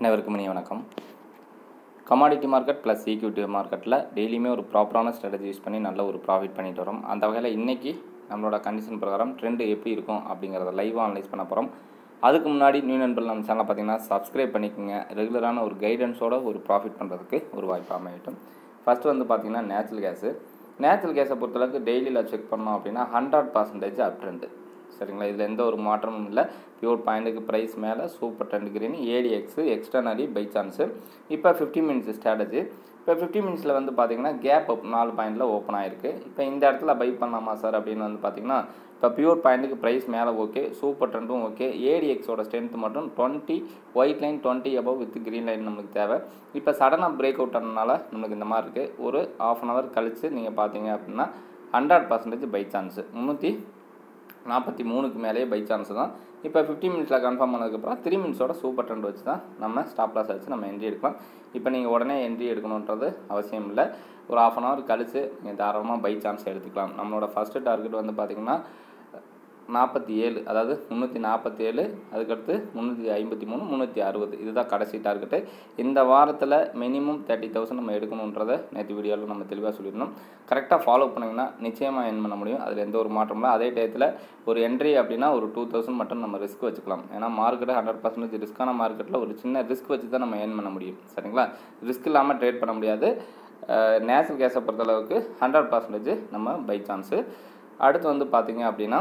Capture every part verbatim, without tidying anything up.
அனைவருக்கும் இனிய வணக்கம். கமாடிட்டி மார்க்கெட் ப்ளஸ் ஈக்விட்டி மார்க்கெட்டில் டெய்லியுமே ஒரு ப்ராப்பரான ஸ்ட்ராட்டஜி யூஸ் பண்ணி நல்ல ஒரு ப்ராஃபிட் பண்ணிட்டு வரோம். அந்த வகையில் இன்றைக்கி நம்மளோட கண்டிஷன் பிரகாரம் ட்ரெண்டு எப்படி இருக்கும் அப்படிங்கிறத லைவாக அனலைஸ் பண்ண போகிறோம். அதுக்கு முன்னாடி நியூ நண்பர்கள் நம்ம சேனலை பார்த்தீங்கன்னா சப்ஸ்கிரைப் பண்ணிக்கோங்க. ரெகுலரான ஒரு கைடன்ஸோட ஒரு ப்ராஃபிட் பண்ணுறதுக்கு ஒரு வாய்ப்பு அமையட்டும். ஃபஸ்ட்டு வந்து பார்த்திங்கன்னா நேச்சுரல் கேஸு நேச்சுரல் கேஸை பொறுத்தளவுக்கு டெய்லியில் செக் பண்ணோம் அப்படின்னா ஹண்ட்ரட் பர்சன்டேஜ் அப் ட்ரெண்டு. சரிங்களா, இதில் எந்த ஒரு மாற்றமும் இல்லை. பியூர் பாயிண்ட்டுக்கு ப்ரைஸ் மேலே super trend green ADX externally buy chance. இப்போ ஃபிஃப்டி மினிட்ஸ் ஸ்ட்ராட்டஜி. இப்போ ஃபிஃப்டி மினிட்ஸில் வந்து பார்த்திங்கன்னா கேப் அப் நாலு பாயிண்டில் ஓப்பன் ஆகிருக்கு. இப்போ இந்த இடத்துல பை பண்ணலாமா சார் அப்படின்னு வந்து பார்த்திங்கன்னா இப்போ பியூர் பாயிண்ட்டுக்கு ப்ரைஸ் மேலே ஓகே, சூப்பர் ட்ரெண்டும் ஓகே, ஏடிஎக்ஸோட ஸ்ட்ரென்த் மட்டும் twenty white line twenty above with green line நமக்கு தேவை. இப்போ சடனாக பிரேக் அவுட் ஆனதுனால நமக்கு இந்த மாதிரி இருக்குது. ஒரு ஆஃப் அன் ஹவர் கழித்து நீங்கள் பார்த்தீங்க அப்படின்னா ஹண்ட்ரட் பர்சன்டேஜ் பை சான்ஸு முந்நூற்றி நாற்பத்தி மூணுக்கு மேலேயே பை சான்ஸ் தான். இப்போ ஃபிஃப்டி மினிட்ஸில் கன்ஃபார்ம் பண்ணதுக்கப்புறம் த்ரீ மினிட்ஸோட சூப்பர் ட்ரெண்ட் வச்சு தான் நம்ம ஸ்டாப் லாஸ் வச்சு நம்ம என்ட்ரி எடுக்கலாம். இப்போ நீங்கள் உடனே என்ட்ரி எடுக்கணுன்றது அவசியம் இல்லை. ஒரு ஆஃப் அன் ஹவர் கழித்து நீங்கள் தாராளமாக பை சான்ஸ் எடுத்துக்கலாம். நம்மளோட ஃபஸ்ட்டு டார்கெட் வந்து பார்த்திங்கன்னா நாற்பத்தி ஏழு, அதாவது முந்நூற்றி நாற்பத்தி ஏழு, அதுக்கடுத்து முந்நூற்றி ஐம்பத்தி மூணு முந்நூற்றி அறுபது இதுதான் கடைசி டார்கெட்டு. இந்த வாரத்தில் மினிமம் தேர்ட்டி தௌசண்ட் நம்ம எடுக்கணுன்றதை நேற்று வீடியோவில் நம்ம தெளிவாக சொல்லியிருந்தோம். கரெக்டாக ஃபாலோ பண்ணிங்கன்னா நிச்சயமாக என் பண்ண முடியும். அதில் எந்த ஒரு மாற்றமும் இல்லை. அதே டயத்தில் ஒரு என்ட்ரி அப்படின்னா ஒரு டூ தௌசண்ட் மட்டும் நம்ம ரிஸ்க் வச்சுக்கலாம். ஏன்னா மார்க்கெட்டு ஹண்ட்ரட் பர்சன்டேஜ் ரிஸ்க்கான மார்க்கெட்டில் ஒரு சின்ன ரிஸ்க் வச்சு தான் நம்ம ஏர்ன் பண்ண முடியும். சரிங்களா, ரிஸ்க் இல்லாமல் ட்ரேட் பண்ண முடியாது. நேச்சுரல் கேஸை பொறுத்தளவுக்கு ஹண்ட்ரட் பர்சன்டேஜ் நம்ம பை சான்ஸு. அடுத்து வந்து பார்த்திங்க அப்படின்னா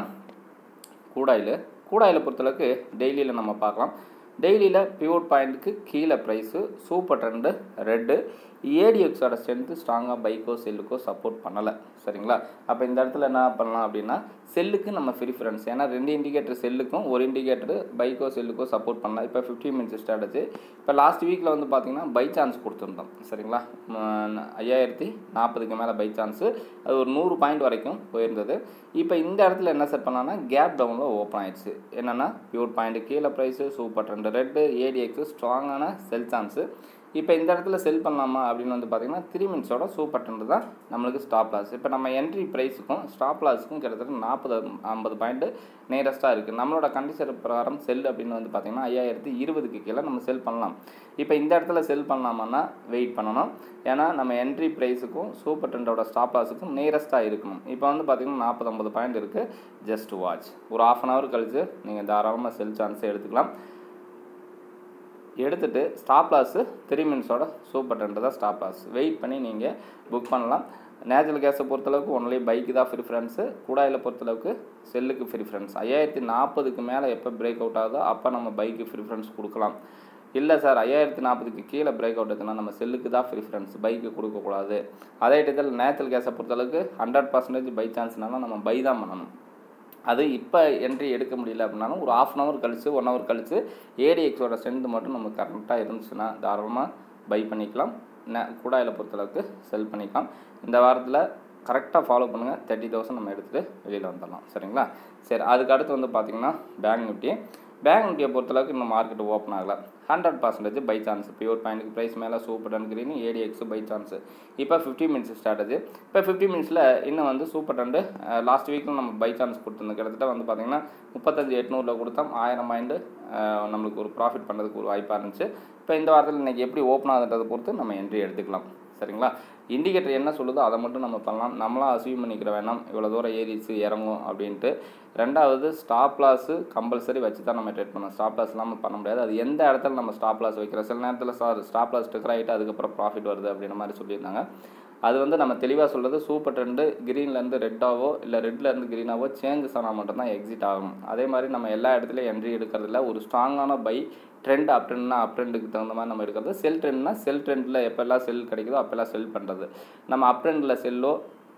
கூடாயில் கூடாயில் பொறுத்தளவுக்கு டெய்லியில் நம்ம பார்க்கலாம். டெய்லியில் பியூர் பாயிண்ட்டுக்கு கீழே ப்ரைஸு சூப்பர் ட்ரெண்டு ரெட்டு, ஏடிஎக்ஸோட ஸ்ட்ரென்த்து ஸ்ட்ராங்காக பைக்கோ செல்லுக்கோ சப்போர்ட் பண்ணலை. சரிங்களா, அப்போ இந்த இடத்துல என்ன பண்ணலாம் அப்படின்னா செல்லுக்கு நம்ம ப்ரிஃபரன்ஸ், ஏன்னா ரெண்டு இண்டிகேட்டர் செல்லுக்கும் ஒரு இண்டிகேட்டர் பைக்கோ செல்லுக்கோ சப்போர்ட் பண்ணலாம். இப்போ ஃபிஃப்டி மினிட்ஸ் ஸ்ட்ராட்டஜி. இப்போ லாஸ்ட் வீக்கில் வந்து பார்த்திங்கன்னா பை சான்ஸ் கொடுத்துருந்தோம். சரிங்களா, ஐயாயிரத்தி நாற்பதுக்கு மேலே பை சான்ஸு, அது ஒரு நூறு பாயிண்ட் வரைக்கும் போயிருந்தது. இப்போ இந்த இடத்துல என்ன செட் பண்ணலான்னா கேப் டவுனில் ஓப்பன் ஆயிடுச்சு. என்னென்னா பியூர் பாயிண்ட்டு கீழே price super trend red ADX ஸ்ட்ராங்கான செல் சான்ஸு. இப்போ இந்த இடத்துல செல் பண்ணலாமா அப்படின்னு வந்து பார்த்திங்கன்னா த்ரீ மினிட்ஸோட சூப்பர் ட்ரெண்டு தான் நம்மளுக்கு ஸ்டாப் லாஸ். இப்போ நம்ம என்ட்ரி ப்ரைஸுக்கும் ஸ்டாப் லாஸுக்கும் கிட்டத்தட்ட நாற்பது ஐம்பது பாயிண்ட்டு நியரஸ்ட்டாக இருக்குது. நம்மளோட கண்டிஷன் பிரகாரம் செல் அப்படின்னு வந்து பார்த்திங்கன்னா ஐயாயிரத்தி இருபதுக்கு கீழே நம்ம செல் பண்ணலாம். இப்போ இந்த இடத்துல செல் பண்ணலாமான்னா வெயிட் பண்ணணும். ஏன்னா நம்ம என்ட்ரி ப்ரைஸுக்கும் சூப்பர் ட்ரெண்டோட ஸ்டாப் லாஸுக்கும் நியரஸ்ட்டாக இருக்கணும். இப்போ வந்து பார்த்திங்கன்னா நாற்பது ஐம்பது பாயிண்ட் இருக்குது. Just watch. ஒரு ஆஃப் அன் ஹவர் கழித்து நீங்கள் தாராளமாக செல் சான்ஸை எடுத்துக்கலாம். எடுத்துகிட்டு ஸ்டாப் லாஸு த்ரீ மினிட்ஸோட சூப்பர் ட்ரெண்டு தான் ஸ்டாப் லாஸ். வெயிட் பண்ணி நீங்கள் புக் பண்ணலாம். நேச்சுரல் கேஸை பொறுத்தளவுக்கு ஒன்லி பைக்கு தான் ப்ரிஃபரன்ஸு. கூடாயில் பொறுத்தளவுக்கு செல்லுக்கு ப்ரிஃபரன்ஸ். ஐயாயிரத்தி நாற்பதுக்கு மேலே எப்போ பிரேக் அவுட் ஆகுதோ அப்போ நம்ம பைக்கு ப்ரிஃபரன்ஸ் கொடுக்கலாம். இல்லை சார் ஐயாயிரத்தி நாற்பதுக்கு கீழே பிரேக் அவுட் ஆகுதுன்னா நம்ம செல்லுக்கு தான் ப்ரிஃபரன்ஸ், பைக்கு கொடுக்கக்கூடாது. அதே இடத்துல நேச்சுரல் கேஸை பொறுத்தளவுக்கு ஹண்ட்ரட் பர்சன்டேஜ் பை சான்ஸ்னாலும் நம்ம பை தான் பண்ணணும். அது இப்போ என்ட்ரி எடுக்க முடியல அப்படின்னாலும் ஒரு ஆஃப் அன் ஹவர் கழித்து ஒன் ஹவர் கழித்து ஏடிஎக்ஸோட ஸ்ட்ரென்த் மட்டும் நமக்கு கரெக்டாக இருந்துச்சுன்னா தாராளமாக பை பண்ணிக்கலாம். நே கூடாயில் பொறுத்தளவுக்கு செல் பண்ணிக்கலாம். இந்த வாரத்தில் கரெக்டாக ஃபாலோ பண்ணுங்கள். தேர்ட்டி தௌசண்ட் நம்ம எடுத்துகிட்டு வெளியில் வந்துடலாம். சரிங்களா, சரி. அதுக்கு அடுத்து வந்து பார்த்திங்கன்னா பேங்க் நிஃப்டி. பேங்க் நிஃப்டியை பொறுத்தளவுக்கு இன்னும் மார்க்கெட் ஓப்பன் ஆகலை. Hundred percentage buy chance. Pure பாயிண்ட்டுக்கு ப்ரைஸ் மேலே super trend green ADX buy chance. இப்போ ஃபிஃப்டி மினிட்ஸ் ஸ்ட்ராட்டஜி. இப்போ ஃபிஃப்டி மினிட்ஸில் இன்னும் வந்து சூப்பர் ட்ரெண்டு லாஸ்ட் வீக்கில் நம்ம பை சான்ஸ் கொடுத்துருந்தோம். கிட்டத்தட்ட வந்து பார்த்திங்கன்னா முப்பத்தஞ்சு எட்நூறில் கொடுத்தோம். ஆயிரம் பாயிண்ட் நம்மளுக்கு ஒரு ப்ராஃபிட் பண்ணுறதுக்கு ஒரு வாய்ப்பாக இருந்துச்சு. இப்போ இந்த வாரத்தில் இன்றைக்கி எப்படி ஓப்பன் ஆகுதுன்றதை பொறுத்து நம்ம என்ட்ரி எடுத்துக்கலாம். சரிங்களா, இண்டிகேட்டர் என்ன சொல்லுதோ அதை மட்டும் நம்ம பண்ணலாம். நம்மளாம் அசீவ் பண்ணிக்கிற வேணாம் இவ்வளோ தூரம் ஏறிச்சு இறங்கும் அப்படின்ட்டு. ரெண்டாவது ஸ்டாப் லாஸு கம்பல்சரி வச்சு தான் நம்ம ட்ரேட் பண்ணோம். ஸ்டாப் லாஸ் இல்லாமல் பண்ண முடியாது. அது எந்த இடத்துல நம்ம ஸ்டாப் லாஸ் வைக்கிறோம். சில நேரத்தில் சார் ஸ்டாப் லாஸ் டெக்கர் ஆகிட்டு அதுக்கப்புறம் ப்ராஃபிட் வருது அப்படின்ற மாதிரி சொல்லியிருந்தாங்க. அது வந்து நம்ம தெளிவாக சொல்கிறது சூப்பர் ட்ரெண்டு க்ரீன்லேருந்து ரெட்டாவோ இல்லை ரெட்லேருந்து க்ரீனாவோ சேஞ்சஸ் ஆனால் மட்டும்தான் எக்ஸிட் ஆகும். அதே மாதிரி நம்ம எல்லா இடத்துலையும் என்ட்ரி எடுக்கிறதில்ல. ஒரு ஸ்ட்ராங்கான பை ட்ரெண்ட் அப் ட்ரெண்ட்னா அப் ட்ரெண்டுக்கு தகுந்த மாதிரி நம்ம எடுக்கிறது. செல் ட்ரெண்ட்னா செல் ட்ரெண்டில் எப்போல்லாம் செல் கிடைக்குதோ அப்போல்லாம் செல் பண்ணுறது. நம்ம அப் ட்ரெண்டில் செல்லோ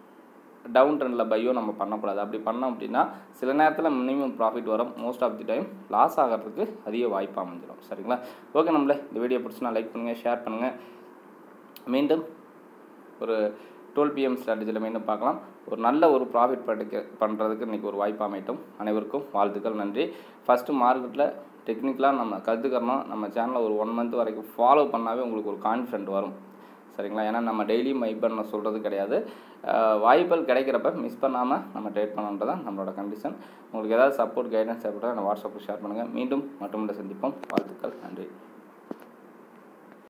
டவுன் ட்ரெண்டில் பையோ நம்ம பண்ணக்கூடாது. அப்படி பண்ணோம் அப்படின்னா சில நேரத்தில் மினிமம் ப்ராஃபிட் வரும். Most of the time loss ஆகிறதுக்கு அதிக வாய்ப்பு அமைஞ்சிடும். சரிங்களா, ஓகே. நம்மளே இந்த வீடியோ பிடிச்சினா லைக் பண்ணுங்கள், ஷேர் பண்ணுங்கள். மீண்டும் ஒரு டுவெல் பிஎம் ஸ்ட்ராட்டஜியில் மீண்டும் பார்க்கலாம். ஒரு நல்ல ஒரு ப்ராஃபிட் படிக்க பண்ணுறதுக்கு இன்றைக்கி ஒரு வாய்ப்பு அமைட்டும். அனைவருக்கும் வாழ்த்துக்கள், நன்றி. ஃபஸ்ட்டு மார்க்கெட்டில் டெக்னிக்கலாக நம்ம கற்றுக்கறணும். நம்ம சேனலில் ஒரு ஒன் மந்த் வரைக்கும் ஃபாலோ பண்ணாவே உங்களுக்கு ஒரு கான்ஃபிடென்ட் வரும். சரிங்களா, ஏன்னா நம்ம டெய்லியும் மை பண்ண சொல்கிறது கிடையாது. வாய்ப்புகள் கிடைக்கிறப்ப மிஸ் பண்ணாமல் நம்ம ட்ரேட் பண்ணணுன்றது தான் நம்மளோட கண்டிஷன். உங்களுக்கு ஏதாவது சப்போர்ட் கைடன்ஸ் தேவைப்பட்டால் வாட்ஸ்அப்பில் ஷேர் பண்ணுங்கள். மீண்டும் மற்றும் சந்திப்போம். வாழ்த்துக்கள்.